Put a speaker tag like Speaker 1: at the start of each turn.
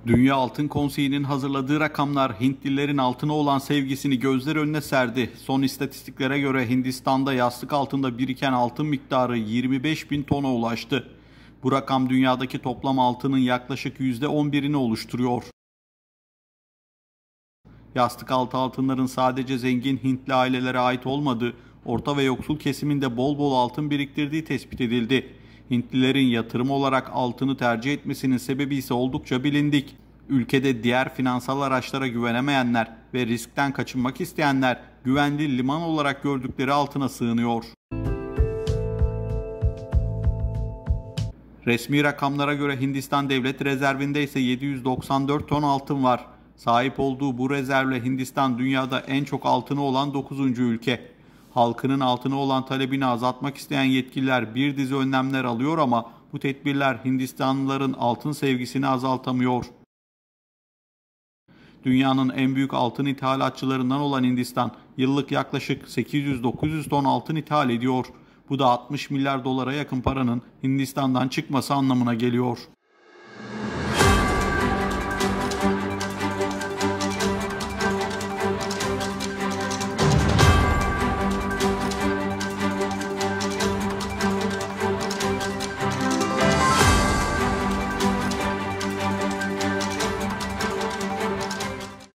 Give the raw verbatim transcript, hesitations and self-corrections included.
Speaker 1: Dünya Altın Konseyi'nin hazırladığı rakamlar Hintlilerin altına olan sevgisini gözler önüne serdi. Son istatistiklere göre Hindistan'da yastık altında biriken altın miktarı yirmi beş bin tona ulaştı. Bu rakam dünyadaki toplam altının yaklaşık yüzde on birini oluşturuyor. Yastık altı altınların sadece zengin Hintli ailelere ait olmadığı, orta ve yoksul kesiminde bol bol altın biriktirdiği tespit edildi. Hintlilerin yatırım olarak altını tercih etmesinin sebebi ise oldukça bilindik. Ülkede diğer finansal araçlara güvenemeyenler ve riskten kaçınmak isteyenler güvenli liman olarak gördükleri altına sığınıyor. Resmi rakamlara göre Hindistan devlet rezervinde ise yedi yüz doksan dört ton altın var. Sahip olduğu bu rezervle Hindistan dünyada en çok altını olan dokuzuncu ülke. Halkının altına olan talebini azaltmak isteyen yetkililer bir dizi önlemler alıyor ama bu tedbirler Hindistanlıların altın sevgisini azaltamıyor. Dünyanın en büyük altın ithalatçılarından olan Hindistan yıllık yaklaşık sekiz yüz dokuz yüz ton altın ithal ediyor. Bu da altmış milyar dolara yakın paranın Hindistan'dan çıkması anlamına geliyor.